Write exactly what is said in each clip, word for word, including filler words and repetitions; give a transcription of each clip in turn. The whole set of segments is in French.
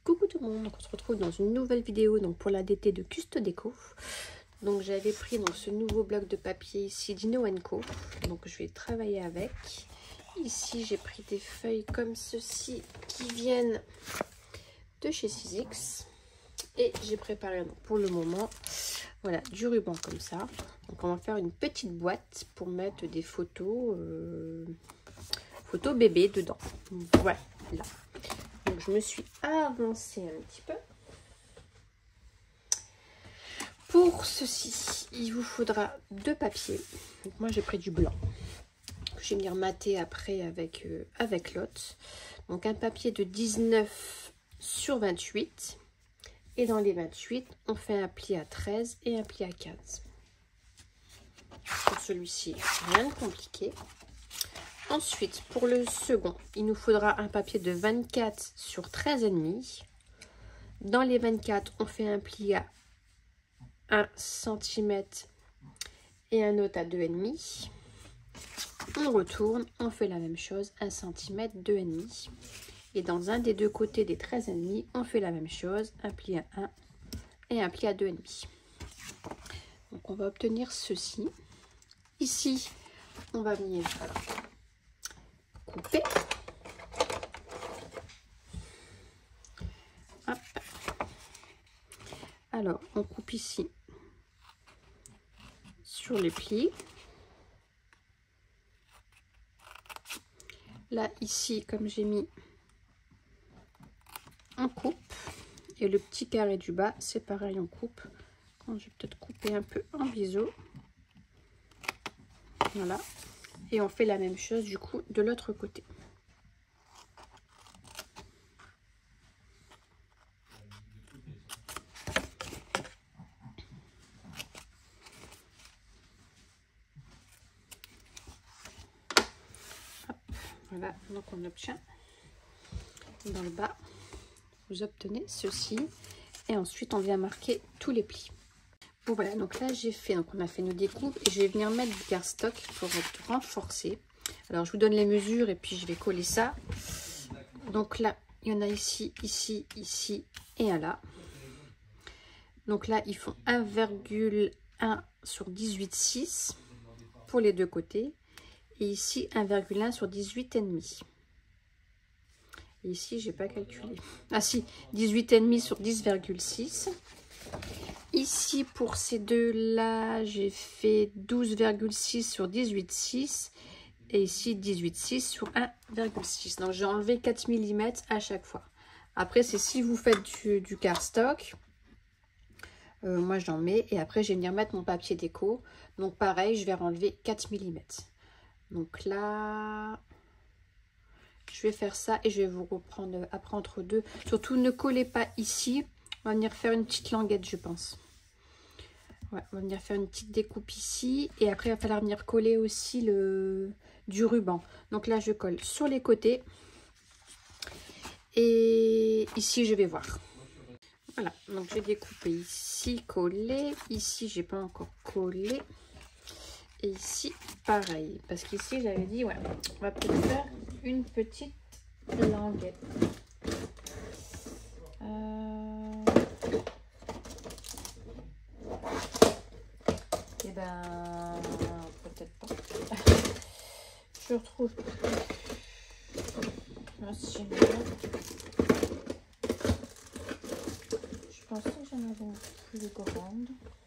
Coucou tout le monde, donc on se retrouve dans une nouvelle vidéo donc pour la D T de Custo Déco. Donc j'avais pris donc ce nouveau bloc de papier ici Dino and Co. Donc je vais travailler avec. Ici j'ai pris des feuilles comme ceci qui viennent de chez six X. Et j'ai préparé donc, pour le moment voilà, du ruban comme ça. Donc on va faire une petite boîte pour mettre des photos, euh, photos bébé dedans. Voilà. Donc je me suis avancée un petit peu. Pour ceci, il vous faudra deux papiers. Donc moi j'ai pris du blanc. Je vais venir mater après avec, euh, avec l'autre. Donc un papier de dix-neuf sur vingt-huit. Et dans les vingt-huit, on fait un pli à treize et un pli à quinze. Pour celui-ci, rien de compliqué. Ensuite, pour le second, il nous faudra un papier de vingt-quatre sur treize virgule cinq. Dans les vingt-quatre, on fait un pli à un centimètre et un autre à deux virgule cinq. On retourne, on fait la même chose, un centimètre, deux virgule cinq. Et dans un des deux côtés des treize virgule cinq, on fait la même chose, un pli à un et un pli à deux virgule cinq. Donc on va obtenir ceci. Ici, on va venir couper. Hop. Alors, on coupe ici sur les plis. Là, ici, comme j'ai mis, on coupe. Et le petit carré du bas, c'est pareil, on coupe. Quand je vais peut-être couper un peu en biseau. Voilà. Et on fait la même chose, du coup, de l'autre côté. Hop. Voilà, donc on obtient dans le bas, vous obtenez ceci. Et ensuite, on vient marquer tous les plis. Bon voilà, donc là j'ai fait, donc on a fait nos découpes et je vais venir mettre du cardstock pour renforcer. Alors je vous donne les mesures et puis je vais coller ça. Donc là, il y en a ici, ici, ici et un là. Donc là, ils font un virgule un sur dix-huit virgule six pour les deux côtés. Et ici, un virgule un sur dix-huit virgule cinq. Et ici, j'ai pas calculé. Ah si, dix-huit virgule cinq sur dix virgule six. Ici, pour ces deux-là, j'ai fait douze virgule six sur dix-huit virgule six. Et ici, dix-huit virgule six sur un virgule six. Donc, j'ai enlevé quatre millimètres à chaque fois. Après, c'est si vous faites du, du cardstock. Euh, moi, j'en mets. Et après, je vais venir mettre mon papier déco. Donc, pareil, je vais enlever quatre millimètres. Donc là, je vais faire ça. Et je vais vous reprendre après entre deux. Surtout, ne collez pas ici. On va venir faire une petite languette, je pense. Ouais, on va venir faire une petite découpe ici. Et après, il va falloir venir coller aussi le du ruban. Donc là, je colle sur les côtés. Et ici, je vais voir. Voilà, donc je vais découper ici, coller. Ici, j'ai pas encore collé. Et ici, pareil. Parce qu'ici, j'avais dit, ouais, on va peut-être faire une petite languette. Euh... Et ben, peut-être pas. Je retrouve. Ah, si j'aime bien. Je pensais que j'en avais une plus grande.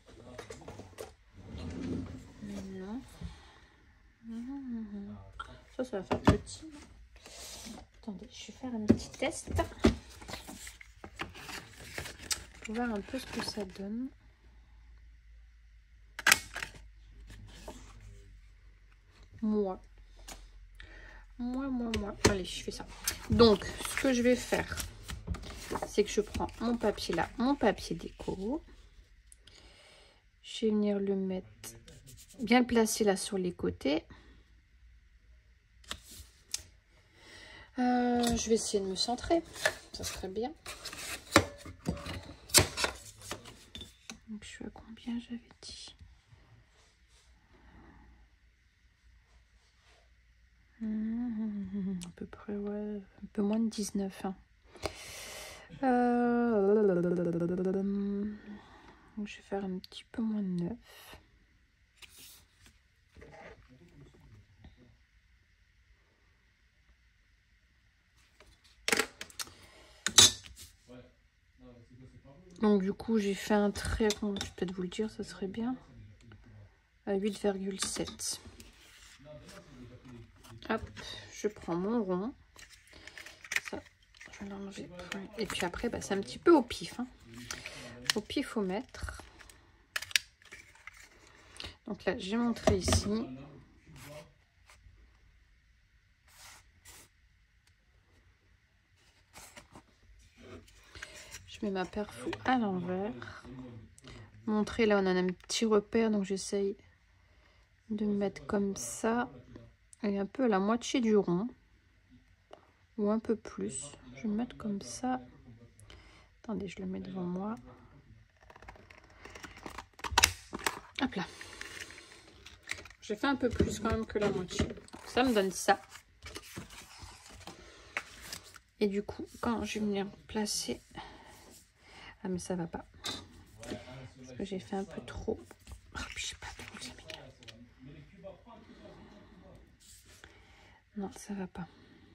Mais non. Ça, ça va faire petit. Attendez, je vais faire un petit test. Pour voir un peu ce que ça donne. Moi. Moi, moi, moi. Allez, je fais ça. Donc, ce que je vais faire, c'est que je prends mon papier là, mon papier déco. Je vais venir le mettre, bien le placer là sur les côtés. Euh, je vais essayer de me centrer. Ça serait bien. Donc, je suis à combien j'avais dit? Mmh, à peu près, ouais, un peu moins de dix-neuf. Hein. Euh, Donc je vais faire un petit peu moins de neuf. Donc du coup j'ai fait un trait, je vais peut-être vous le dire, ça serait bien, à huit virgule sept. Hop, je prends mon rond. Ça, je vais l'enlever. Et puis après, bah, c'est un petit peu au pif. Hein. Au pif au mètre. Donc là, j'ai mon trait ici. Je mets ma perfou à l'envers. Mon trait, là, on a un petit repère, donc j'essaye de me mettre comme ça. Et un peu à la moitié du rond. Ou un peu plus. Je vais me mettre comme ça. Attendez, je le mets devant moi. Hop là. J'ai fait un peu plus quand même que la moitié. Ça me donne ça. Et du coup, quand je vais venir placer... Ah mais ça va pas. Parce que j'ai fait un peu trop. Oh, je sais pas comment ça m'énerve. Non, ça va pas.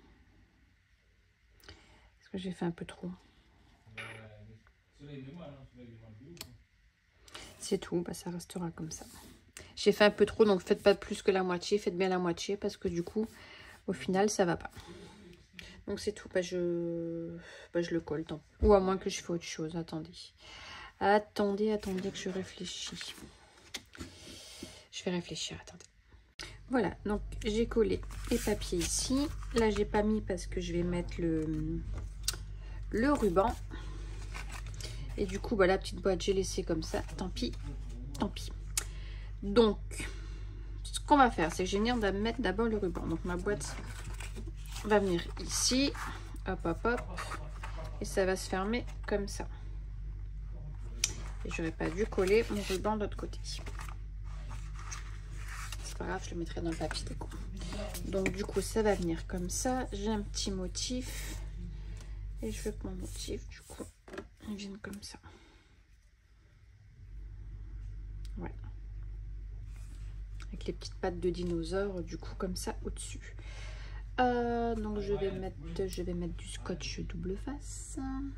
Parce que j'ai fait un peu trop. C'est tout, bah, ça restera comme ça. J'ai fait un peu trop, donc faites pas plus que la moitié. Faites bien la moitié parce que du coup, au final, ça va pas. Donc c'est tout, bah, je... Bah, je le colle. Tant. Ou à moins que je fasse autre chose. Attendez. Attendez, attendez que je réfléchis. Je vais réfléchir, attendez. Voilà, donc j'ai collé les papiers ici. Là, j'ai pas mis parce que je vais mettre le, le ruban. Et du coup, bah, la petite boîte, j'ai laissé comme ça. Tant pis, tant pis. Donc, ce qu'on va faire, c'est que je vais venir mettre d'abord le ruban. Donc, ma boîte va venir ici. Hop, hop, hop. Et ça va se fermer comme ça. Et j'aurais pas dû coller mon ruban de l'autre côté. C'est pas grave, je le mettrai dans le papier déco. Donc, du coup, ça va venir comme ça. J'ai un petit motif. Et je veux que mon motif, du coup, il vienne comme ça. Voilà. Avec les petites pattes de dinosaure, du coup, comme ça, au-dessus. Euh, donc, je vais mettre, je vais mettre du scotch double face.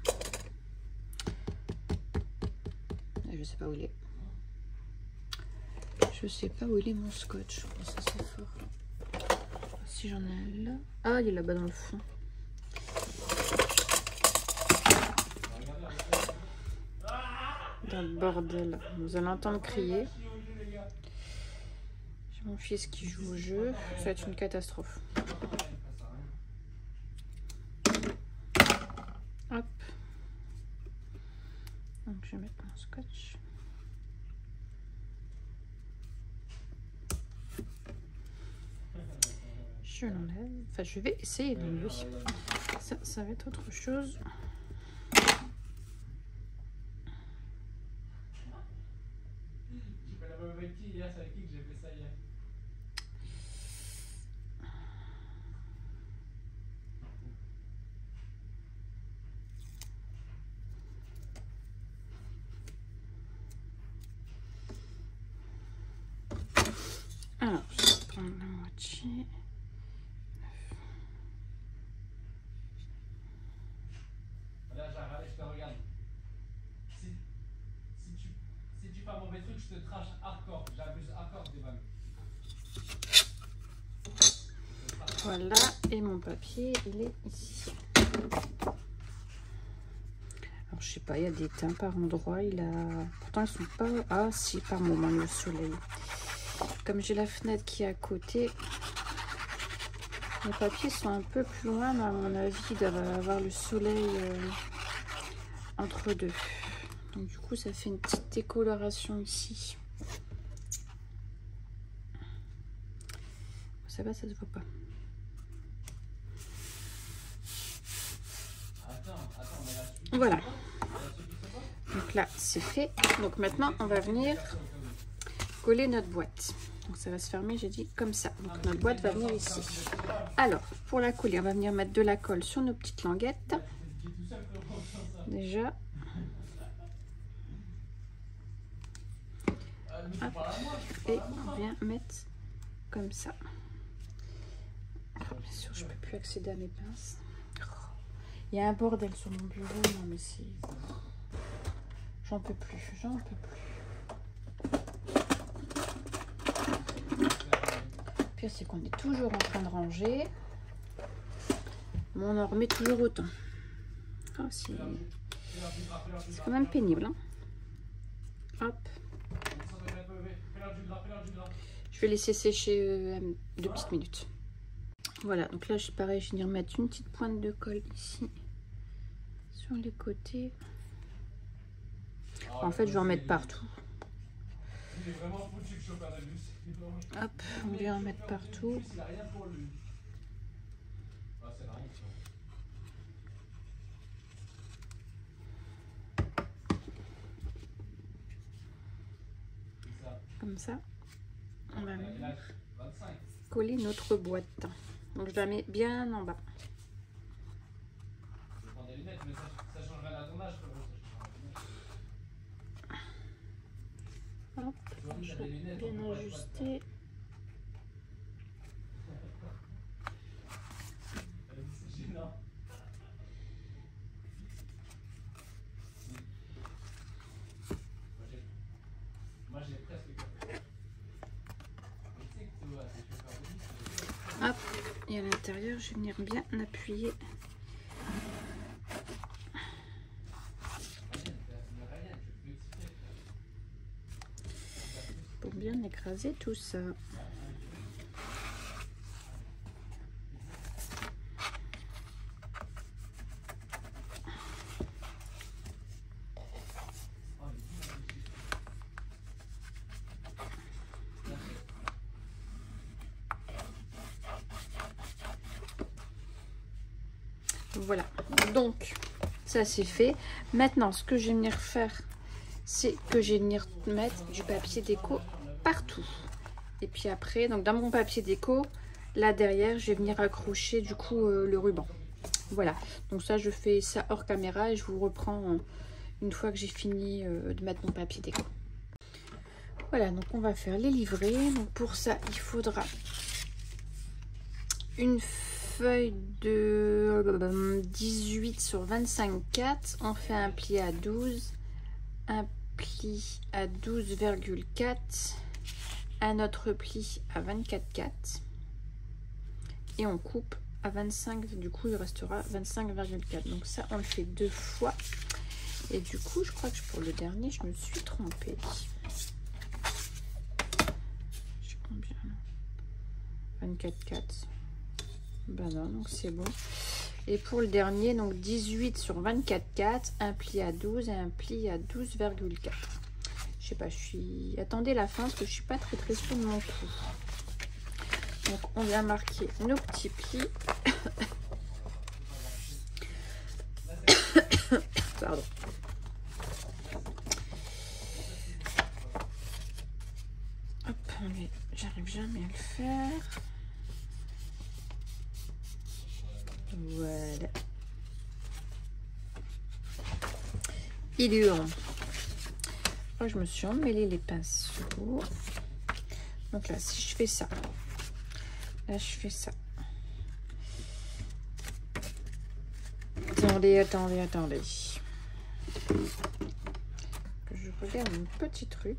Je sais pas où il est. Je sais pas où il est mon scotch. Ça, c'est fort. Si j'en ai là. Ah, il est là-bas dans le fond. Dans le bordel. Vous allez entendre crier. J'ai mon fils qui joue au jeu. Ça va être une catastrophe. Hop. Donc je vais mettre mon scotch. Je l'enlève. Enfin, je vais essayer d'enlever. Ça, ça va être autre chose. Alors, je vais prendre la moitié. Je te regarde. Si, si, tu, si tu fais un mauvais truc, je te trash hardcore. J'abuse hardcore des vannes. Voilà, et mon papier, il est ici. Alors, je sais pas, il y a des teints par endroit. Il a... Pourtant, ils sont pas... Ah, si, par moment, le soleil. Comme j'ai la fenêtre qui est à côté, les papiers sont un peu plus loin, mais à mon avis, il doit avoir le soleil euh, entre deux. Donc, du coup, ça fait une petite décoloration ici. Ça va, ça se voit pas. Voilà. Donc là, c'est fait. Donc maintenant, on va venir coller notre boîte. Donc ça va se fermer, j'ai dit, comme ça. Donc notre boîte va venir ici. Alors, pour la coller, on va venir mettre de la colle sur nos petites languettes. Déjà. Hop. Et on vient mettre comme ça. Alors, bien sûr, je ne peux plus accéder à mes pinces. Il y a un bordel sur mon bureau. Non, mais c'est... J'en peux plus, j'en peux plus. Le pire, c'est qu'on est toujours en train de ranger. Mais on en remet toujours autant. Oh, c'est quand même pénible. Hein. Hop. Je vais laisser sécher euh, deux petites minutes. Voilà, donc là, je pareil, je vais venir mettre une petite pointe de colle ici, sur les côtés. En fait, je vais en mettre partout. Hop, on vient en mettre partout. Comme ça, on va coller notre boîte. Donc je la mets bien en bas. Hop, je vais bien ajuster. Hop, et à l'intérieur, je vais venir bien appuyer. Pour bien écraser tout ça. Voilà, donc ça c'est fait. Maintenant, ce que je vais venir faire, c'est que je vais venir mettre du papier déco partout. Et puis après, donc dans mon papier déco, là derrière, je vais venir accrocher du coup euh, le ruban. Voilà, donc ça je fais ça hors caméra et je vous reprends euh, une fois que j'ai fini euh, de mettre mon papier déco. Voilà, donc on va faire les livrets. Donc pour ça, il faudra une feuille de dix-huit sur vingt-cinq quatre. On fait un pli à douze, un pli à douze virgule quatre, un autre pli à vingt-quatre virgule quatre et on coupe à vingt-cinq. Du coup il restera vingt-cinq virgule quatre. Donc ça on le fait deux fois. Et du coup je crois que pour le dernier je me suis trompée. J'ai combien? vingt-quatre virgule quatre. Ben non, donc c'est bon. Et pour le dernier, donc dix-huit sur vingt-quatre virgule quatre, un pli à douze et un pli à douze virgule quatre. Je sais pas, je suis... Attendez la fin parce que je suis pas très très sûre de mon coup. Donc on vient marquer nos petits plis. Pardon. Hop, j'arrive jamais à le faire. Voilà. Il est long. Oh, je me suis emmêlé les pinceaux. Donc là, si je fais ça, là je fais ça. Attendez, attendez, attendez. Que je regarde un petit truc.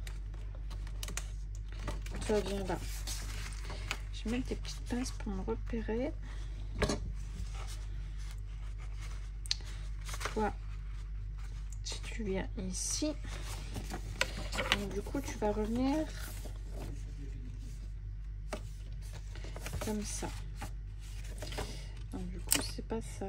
Ça vient là. Je vais mettre des petites pinces pour me repérer. Toi, si tu viens ici, donc du coup tu vas revenir comme ça. Donc du coup c'est pas ça.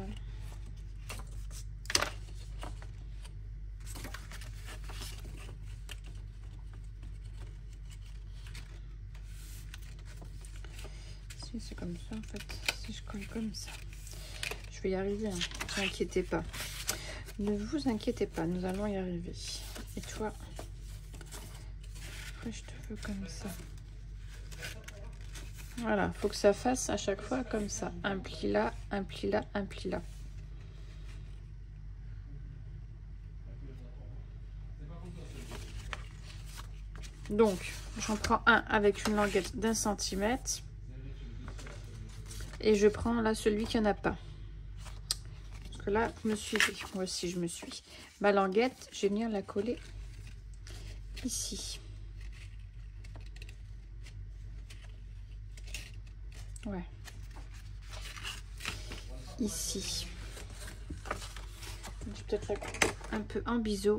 Si c'est comme ça en fait, si je colle comme ça, je vais y arriver, hein. Ne vous inquiétez pas. Ne vous inquiétez pas, nous allons y arriver. Et toi, après je te veux comme ça. Voilà, faut que ça fasse à chaque fois comme ça. Un pli là, un pli là, un pli là. Donc, j'en prends un avec une languette d'un centimètre. Et je prends là celui qui en a pas. Parce que là, vous me suivez. Moi aussi, je me suis. Ma languette, je vais venir la coller ici. Ouais. Ici. Je vais peut-être la couper un peu en biseau.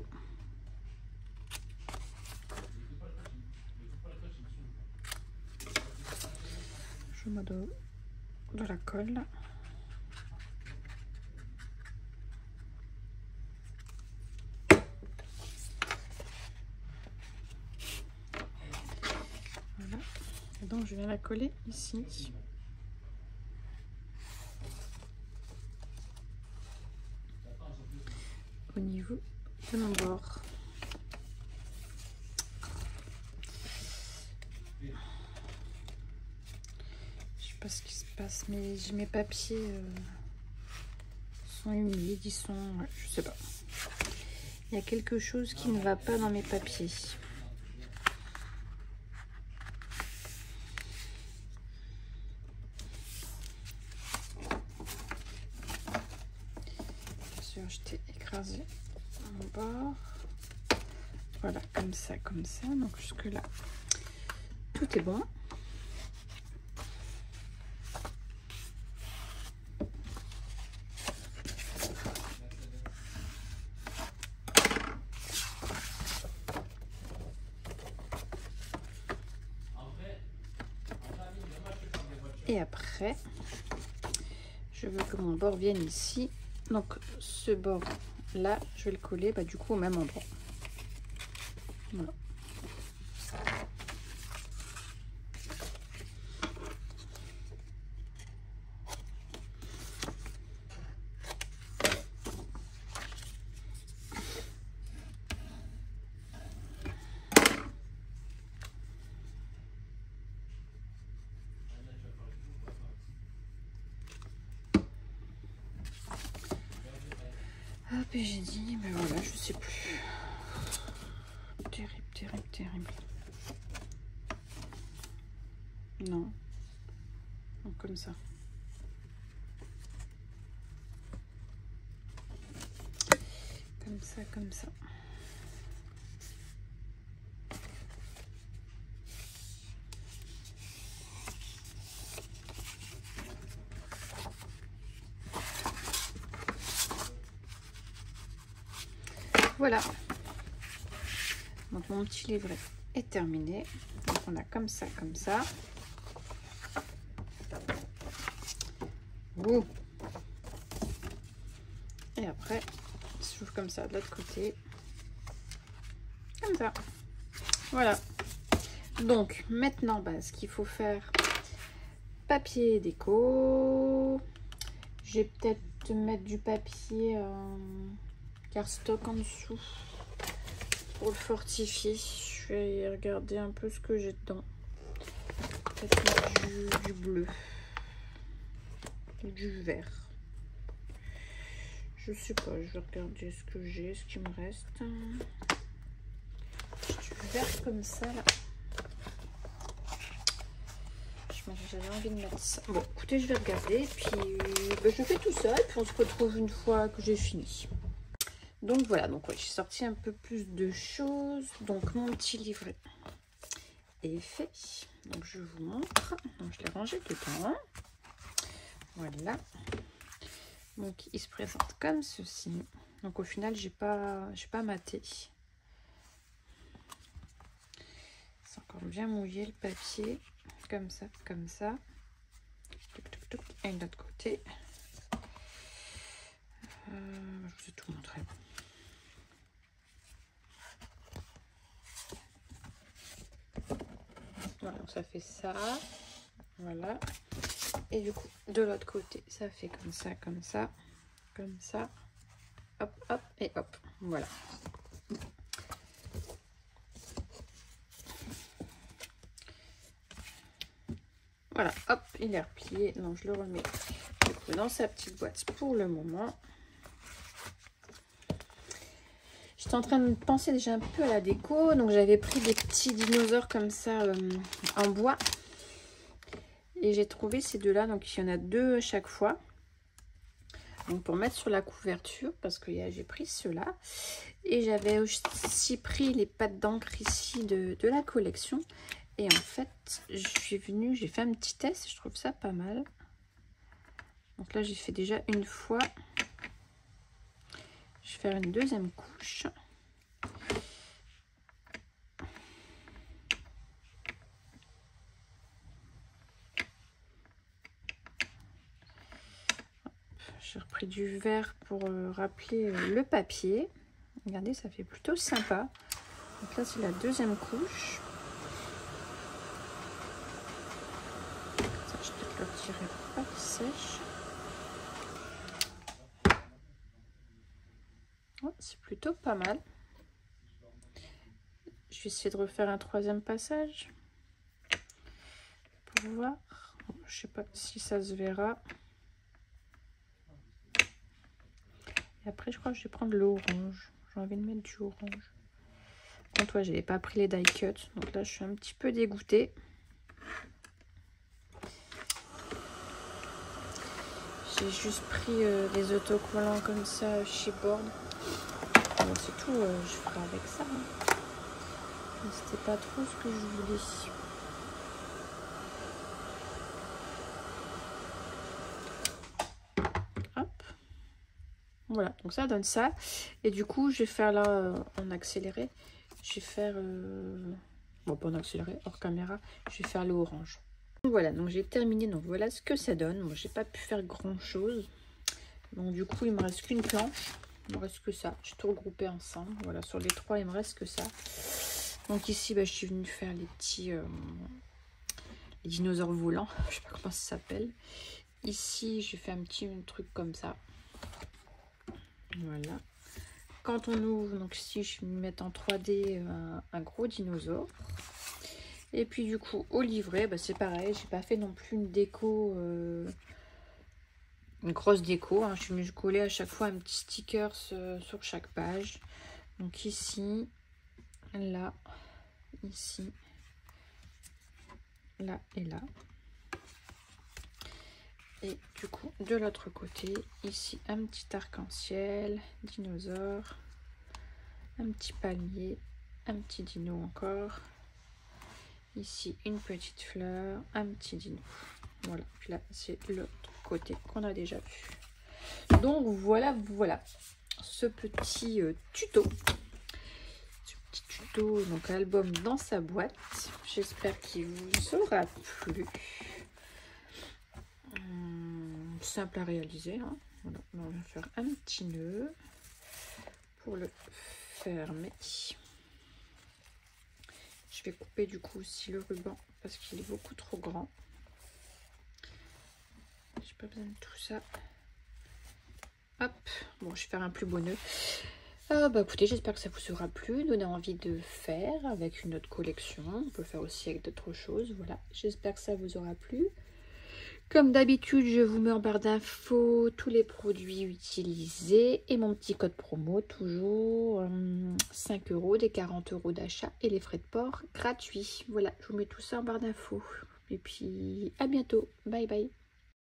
Je mets de, de la colle. Voilà. Et donc, je viens la coller ici. Au niveau de mon bord. Je sais pas ce qui se passe, mais mes papiers euh, sont humides, ils sont... Ouais, je sais pas. Il y a quelque chose qui ne va pas dans mes papiers. Bien sûr, je t'ai écrasé mon bord. Voilà, comme ça, comme ça. Donc jusque là, tout est bon. Et après, je veux que mon bord vienne ici. Donc ce bord là, je vais le coller bah, du coup au même endroit. Voilà. Hop, et j'ai dit, ben voilà, je sais plus. Terrible, terrible, terrible. Non. Donc, comme ça. Comme ça, comme ça. Voilà. Donc mon petit livret est terminé. Donc on a comme ça, comme ça. Ouh. Et après, je ouvre comme ça de l'autre côté. Comme ça. Voilà. Donc maintenant, bah, ce qu'il faut faire, papier déco. Je vais peut-être mettre du papier euh, cardstock en dessous pour le fortifier. Je vais regarder un peu ce que j'ai dedans. Peut-être mettre du, du bleu ou du vert. Je sais pas, je vais regarder ce que j'ai, ce qui me reste. J'ai du vert comme ça là. J'avais envie de mettre ça. Bon, écoutez, je vais regarder. Puis ben, je fais tout ça. Et puis on se retrouve une fois que j'ai fini. Donc voilà, donc ouais, j'ai sorti un peu plus de choses. Donc mon petit livret est fait. Donc je vous montre. Donc je l'ai rangé dedans. Voilà. Donc il se présente comme ceci. Donc au final, j'ai pas, j'ai pas maté. C'est encore bien mouillé le papier. Comme ça, comme ça. Touc, touc, touc. Et de l'autre côté. Euh, je vous ai tout montré. Voilà, donc ça fait ça. Voilà. Et du coup, de l'autre côté, ça fait comme ça, comme ça, comme ça. Hop, hop, et hop. Voilà. Voilà, hop, il est replié. Donc, je le remets du coup, dans sa petite boîte pour le moment. Je J'étais en train de penser déjà un peu à la déco. Donc j'avais pris des petits dinosaures comme ça euh, en bois. Et j'ai trouvé ces deux-là. Donc il y en a deux chaque fois. Donc pour mettre sur la couverture, parce que j'ai pris ceux-là. Et j'avais aussi pris les pattes d'encre ici de, de la collection. Et en fait, je suis venue, j'ai fait un petit test. Je trouve ça pas mal. Donc là, j'ai fait déjà une fois. Je vais faire une deuxième couche. J'ai repris du vert pour euh, rappeler euh, le papier. Regardez, ça fait plutôt sympa. Donc là, c'est la deuxième couche. Ça, je peux le retirer pour pas qu'il sèche. Oh, c'est plutôt pas mal. Je vais essayer de refaire un troisième passage pour voir. Je sais pas si ça se verra. Et après, je crois que je vais prendre l'orange. J'ai envie de mettre du orange. Contre, toi, j'avais pas pris les die cut, donc là, je suis un petit peu dégoûtée. J'ai juste pris euh, des autocollants comme ça chez Board. Bon, c'est tout, euh, je ferai avec ça. Hein. C'était pas trop ce que je voulais. Hop. Voilà, donc ça donne ça. Et du coup, je vais faire là euh, en accéléré. Je vais faire... Euh... Bon, pas en accéléré, hors caméra. Je vais faire le orange. Voilà, donc j'ai terminé. Donc voilà ce que ça donne. Moi, j'ai pas pu faire grand chose. Donc du coup, il me reste qu'une planche. Il me reste que ça. J'ai tout regroupé ensemble. Voilà, sur les trois, il me reste que ça. Donc ici, bah, je suis venue faire les petits euh, les dinosaures volants. Je sais pas comment ça s'appelle. Ici, j'ai fait un petit un truc comme ça. Voilà. Quand on ouvre, donc ici, je vais mettre en trois D un, un gros dinosaure. Et puis du coup, au livret, bah, c'est pareil. J'ai pas fait non plus une déco, euh, une grosse déco. Hein. Je me collais à chaque fois un petit sticker euh, sur chaque page. Donc ici, là, ici, là et là. Et du coup, de l'autre côté, ici, un petit arc-en-ciel, dinosaure, un petit palmier, un petit dino encore. Ici, une petite fleur, un petit dino. Voilà, puis là, c'est l'autre côté qu'on a déjà vu. Donc, voilà, voilà, ce petit euh, tuto. Ce petit tuto, donc album dans sa boîte. J'espère qu'il vous aura plu. Hum, simple à réaliser. Hein. Voilà, on va faire un petit nœud pour le fermer. Je vais couper du coup aussi le ruban parce qu'il est beaucoup trop grand. J'ai pas besoin de tout ça. Hop, bon, je vais faire un plus beau nœud. Ah bah écoutez, j'espère que ça vous aura plu, donner envie de faire avec une autre collection. On peut faire aussi avec d'autres choses. Voilà, j'espère que ça vous aura plu. Comme d'habitude, je vous mets en barre d'infos tous les produits utilisés et mon petit code promo, toujours euh, cinq euros, des quarante euros d'achat et les frais de port gratuits. Voilà, je vous mets tout ça en barre d'infos. Et puis, à bientôt. Bye bye.